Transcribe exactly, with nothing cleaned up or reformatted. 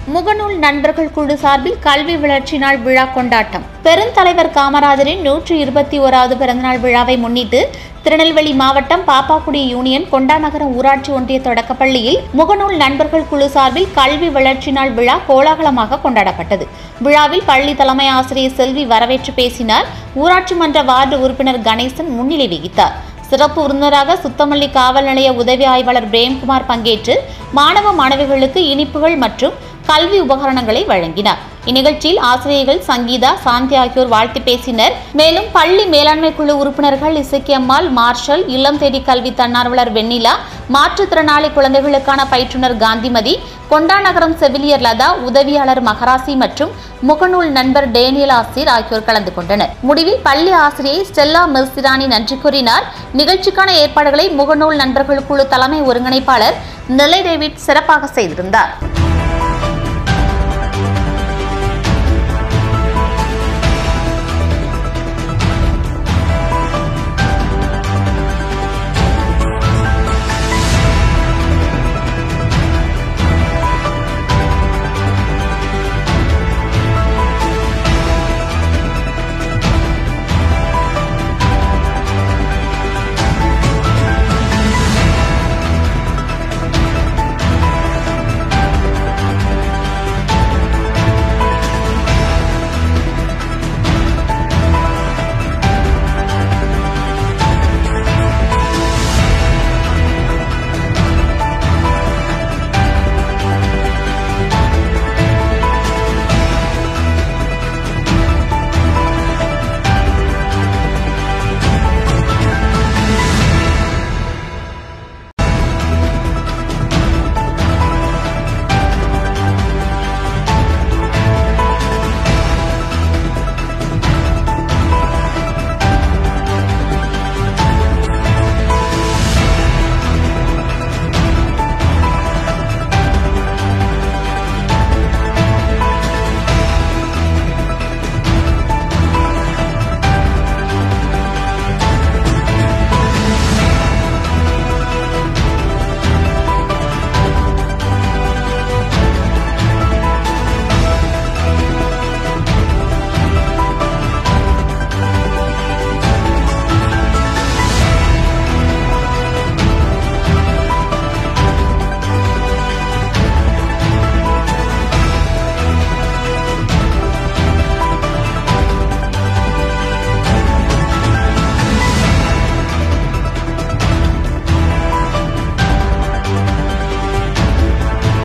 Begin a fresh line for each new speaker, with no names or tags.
முகநூல் நண்பர்கள் குழு சார்பில் கல்வி வளர்ச்சி நாள் விழா கொண்டாட்டம். பெருந்தலைவர் காமராஜரின் நூற்றி இருபத்தி ஓராவது பிறந்தநாள் விழாவை முன்னிட்டு திருநெல்வேலி மாவட்டம் பாப்பாக்குடி யூனியன் கொண்டாநகரம் ஊராட்சி ஒன்றிய தொடக்கப்பள்ளியில் முகநூல் நண்பர்கள் குழு சார்பில் கல்வி வளர்ச்சி நாள் விழா கோலாகலமாக கொண்டாடப்பட்டது. விழாவில் பள்ளி தலைமை ஆசிரியர் செல்வி வரவேற்று பேசினார். ஊராட்சி மன்ற வார்டு உறுப்பினர் கணேசன் முன்னிலை வகித்தார். சிறப்பு விருந்தினராக சுத்தமல்லி காவல் நிலைய உதவி ஆய்வாளர் பிரேம்குமார் பங்கேற்று மாணவ மாணவிகளுக்கு இனிப்புகள் மற்றும் கல்வி உபகரணங்களை வழங்கினார். இந்நிகழ்ச்சியில் ஆசிரியர்கள் சங்கீதா, சாந்தி ஆகியோர் வாழ்த்து பேசினர். மேலும் பள்ளி மேலாண்மை குழு உறுப்பினர்கள் இசக்கியம்மாள், மார்ஷல், இல்லம் தேடி கல்வி தன்னார்வலர் வெண்ணிலா, மாற்றுத்திறனாளி குழந்தைகளுக்கான பயிற்றுனர் காந்திமதி, கொண்டாநகரம் செவிலியர் லதா, உதவியாளர் மகராசி மற்றும் முகநூல் நண்பர் டேனியல் ஆசிரியர் ஆகியோர் கலந்து கொண்டனர். முடிவில் பள்ளி ஆசிரியை ஸ்டெல்லா மிர்சிராணி நன்றி கூறினார். நிகழ்ச்சிக்கான ஏற்பாடுகளை முகநூல் நண்பர்கள் குழு தலைமை ஒருங்கிணைப்பாளர் நெல்லை டேவிட் சிறப்பாக செய்திருந்தார்.